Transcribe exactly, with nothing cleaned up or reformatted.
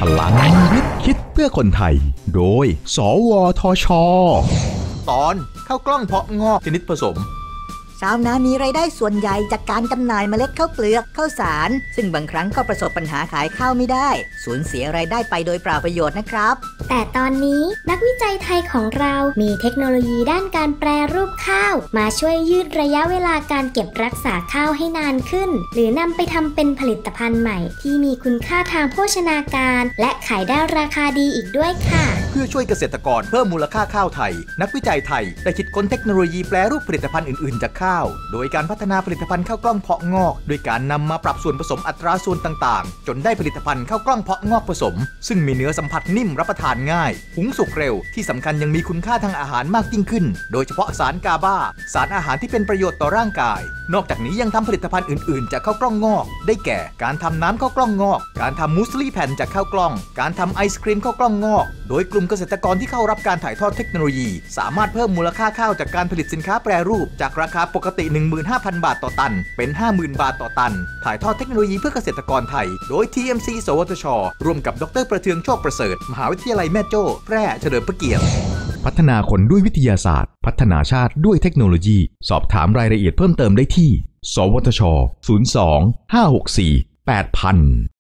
พลังวิทย์คิดเพื่อคนไทยโดยสวทช. ตอนข้าวกล้องเพาะงอกชนิดผสมชาวนามีรายได้ส่วนใหญ่จากการจำหน่ายเมล็ดข้าวเปลือกข้าวสารซึ่งบางครั้งก็ประสบปัญหาขายข้าวไม่ได้สูญเสียรายได้ไปโดยเปล่าประโยชน์นะครับแต่ตอนนี้นักวิจัยไทยของเรามีเทคโนโลยีด้านการแปรรูปข้าวมาช่วยยืดระยะเวลาการเก็บรักษาข้าวให้นานขึ้นหรือนำไปทำเป็นผลิตภัณฑ์ใหม่ที่มีคุณค่าทางโภชนาการและขายได้ราคาดีอีกด้วยค่ะเพื่อช่วยเกษตรกรเพิ่มมูลค่าข้าวไทยนักวิจัยไทยได้คิดค้นเทคโนโลยีแปรรูปผลิตภัณฑ์อื่นๆจากข้าวโดยการพัฒนาผลิตภัณฑ์ข้าวกล้องเพาะงอกโดยการนำมาปรับส่วนผสมอัตราส่วนต่างๆจนได้ผลิตภัณฑ์ข้าวกล้องเพาะงอกผสมซึ่งมีเนื้อสัมผัสนิ่มรับประทานง่ายหุงสุกเร็วที่สำคัญยังมีคุณค่าทางอาหารมากยิ่งขึ้นโดยเฉพาะสารกาบาสารอาหารที่เป็นประโยชน์ต่อร่างกายนอกจากนี้ยังทำผลิตภัณฑ์อื่นๆจากข้าวกล้องงอกได้แก่การทำน้ำข้าวกล้องงอกการทำมูสลี่แผ่นจากข้าวกล้องการทำไอศครีมข้าวกล้องงอกโดยกลุ่มเกษตรกรที่เข้ารับการถ่ายทอดเทคโนโลยีสามารถเพิ่มมูลค่าข้าวจากการผลิตสินค้าแปรรูปจากราคาปกติ หนึ่งหมื่นห้าพัน บาทต่อตันเป็น ห้าหมื่น บาทต่อตันถ่ายทอดเทคโนโลยีเพื่อเกษตรกรไทยโดย ที เอ็ม ซี สวทช.ร่วมกับดร.ประเทืองโชคประเสริฐมหาวิทยาลัยแม่โจ้แพร่เฉลิมพระเกียรติพัฒนาคนด้วยวิทยาศาสตร์พัฒนาชาติด้วยเทคโนโลยีสอบถามรายละเอียดเพิ่มเติมได้ที่สวทช ศูนย์ สอง ห้า หก สี่ แปด ศูนย์ ศูนย์